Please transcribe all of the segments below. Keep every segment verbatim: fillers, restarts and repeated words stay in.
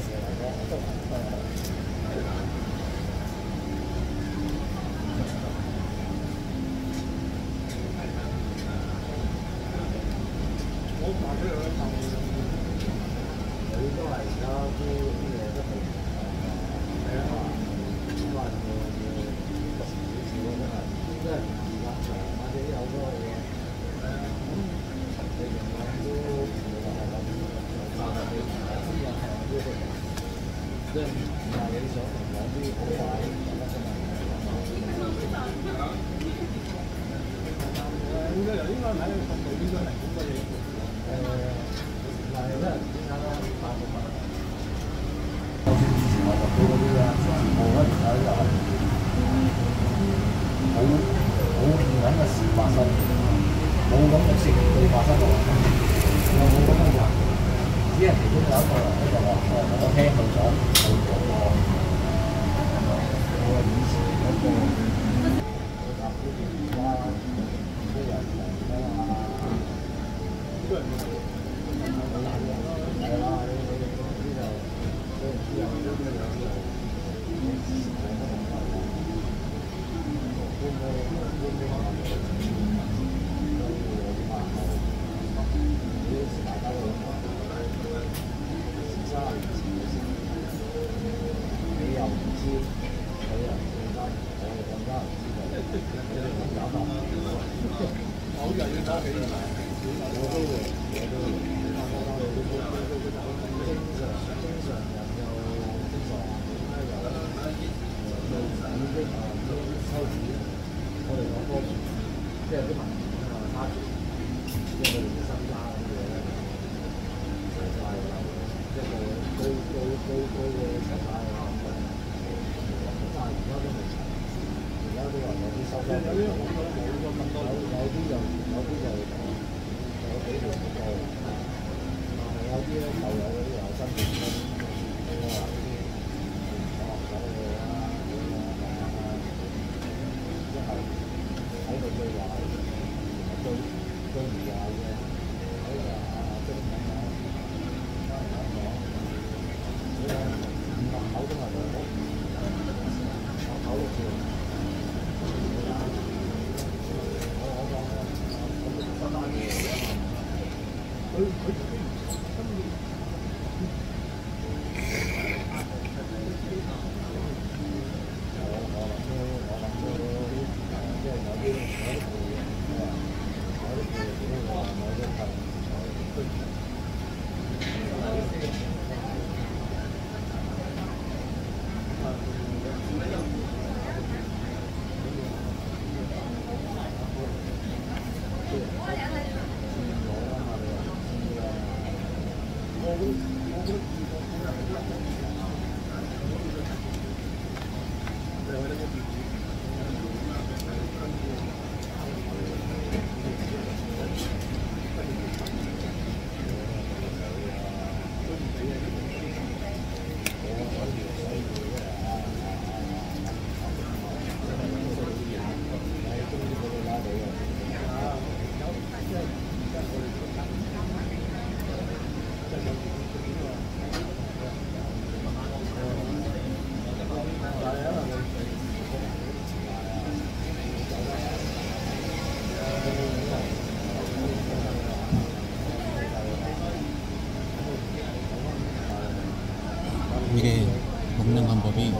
이게 먹는 방법이 이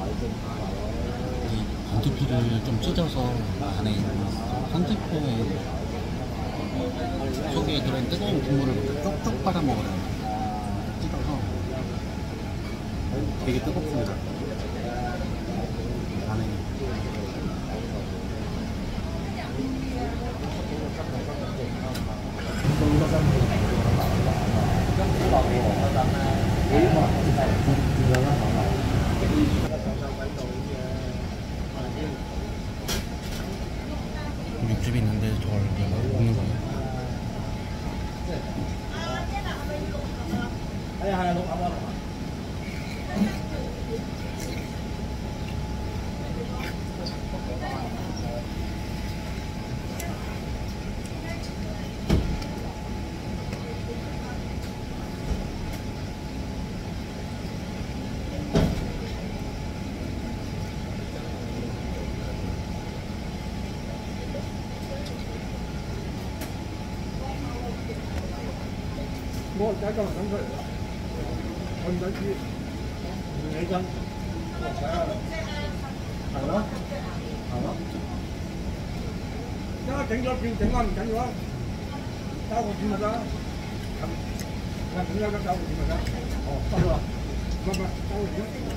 반두피를 좀 찢어서 안에 상지포에 속에 들어있는 뜨거운 국물을 쪽쪽 빨아 먹어요. 찢어서 되게 뜨겁습니다. 안에 육즙이 있는데 저걸 먹는 거예요. 我仔今日想出嚟啦，我唔使知，唔起身，我睇下，係咯，係咯，而家整咗變整啦，唔緊要啊，交個錢咪得，咁咁點解咁交個錢咪得？哦，得啦，唔唔，交個錢。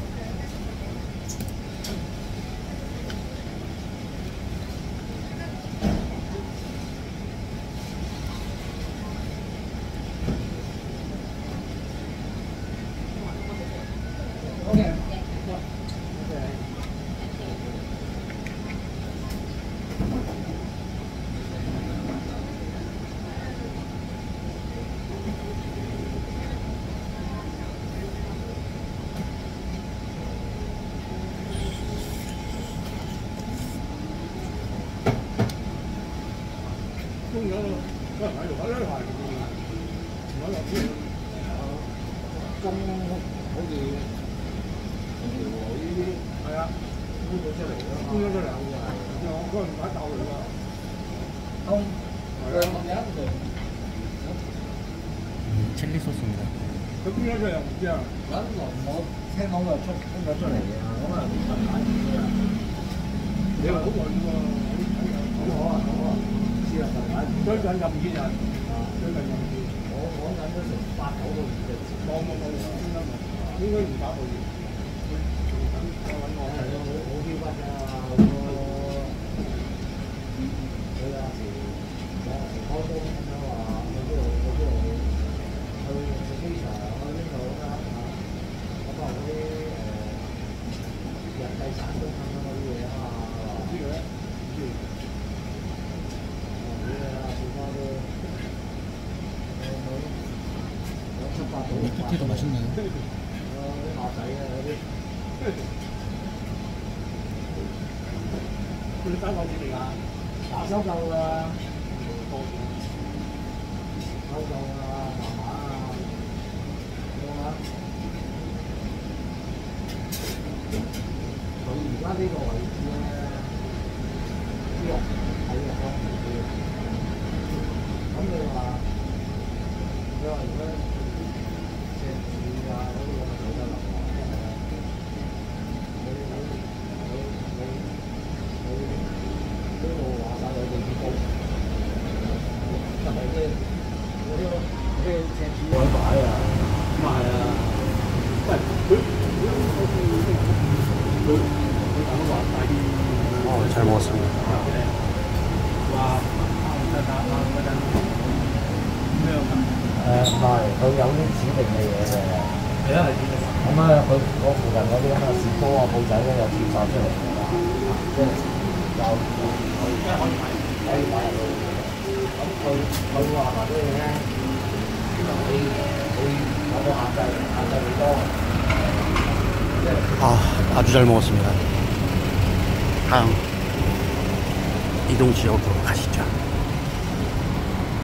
公咗嗰人喺度，喺呢排唔喺落邊。中好似條河呢啲係啊，搬咗出嚟啦，搬咗出嚟啊！我嗰陣唔使鬥嚟㗎。通係啊， 嗯，칠리 소스입니다. 佢搬咗出嚟唔知啊？ 咁我聽講佢出搬咗出嚟嘅，咁啊唔係買嘅。 你話好耐喎， 好啊好啊。最近最近又唔見人，最近又唔見。 我講緊都成八九個月嘅事。 冇冇冇，應該冇，應該唔打個月。等我揾我。 係啊，好好飄忽㗎，好多佢有時有時開工咁樣話去邊度去邊度去去機場去邊度咁樣嚇，咁啊嗰啲誒人際散工咁樣嗰啲嘢啊嘛， 唔知嘅，唔知。 포테이토 맛있나요? 佢單位嚟㗎， 打收夠啦，收夠啦，慢慢啊，好啊。佢而家呢個位置咧，啲人睇嘅方便啲。咁你話，你話如果石柱啊嗰啲咁嘅走得落嚟，你你你你你呢度話晒有地鐵高，係咪先？嗰啲嗰啲石柱改擺啊，咁啊係啊，喂佢佢佢佢等話大啲， 어, 잘 먹었습니다. 話啱啱嗰陣。誒唔係，佢有啲指定嘅嘢嘅。 係啊，係指定。 咁咧，佢嗰附近嗰啲咁嘅士多啊、鋪仔咧，又貼晒出嚟㗎啦，即係有可以可以買，可以買入去。咁佢佢話埋俾你聽，你你有冇限制？限制幾多？ 아, 아주 잘 먹었습니다. 다음 이동 지역으로 가시죠.